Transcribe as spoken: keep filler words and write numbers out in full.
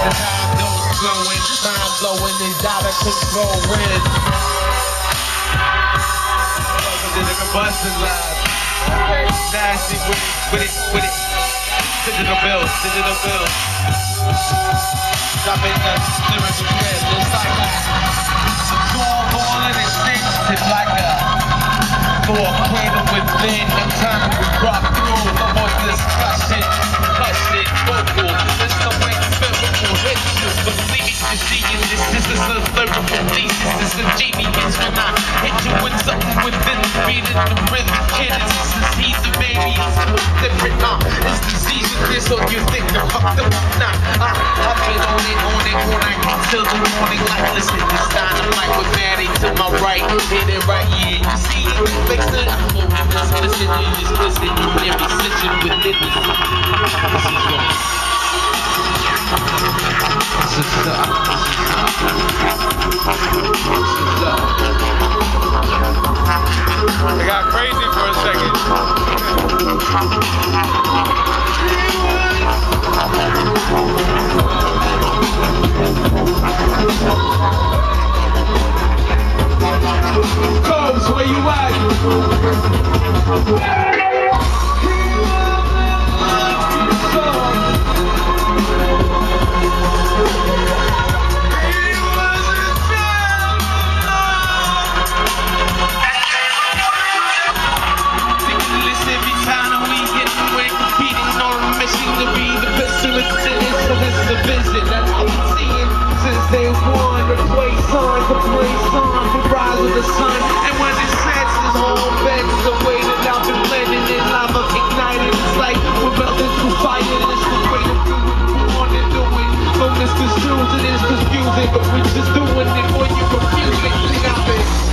The time don't flowing, time blowing is out of control. When the nigga bustin' live, nasty with it, with it, with it. Digital bills, digital bills. Dropping the lyrical pen, just like that. Storm boiling and stinks like a volcano within. I'm trying to rock through. No more discussion, hush it, vocal. There's no way to spiritual hit you. Believe me, you're seeing this. This is a lyrical thesis. This is a genius when I hit you with something within the beat and the rhythm. Kid, it's a disease, baby. It's so different, uh. It's disease with this, so you think the fuck up. Nah, uh, I've been on it, on it, on it until the morning light. Listen, this dynamite with Maddie to my right. Hit it right, yeah. You see it, fix it. I'm moving this, listen, you just listen. You every session within this. This is your. This is up. This is up. It got crazy for a second. Combs, where you at? They won, replace on, replace on, the rise of the sun. And when it sets, this whole bends the way that I've been blending in lava, ignited. It's like we're melting through fire, and it's the way to do it. We want to do it. So misconstrued, it is confusing, but we're just doing it when you confuse it. See, I've been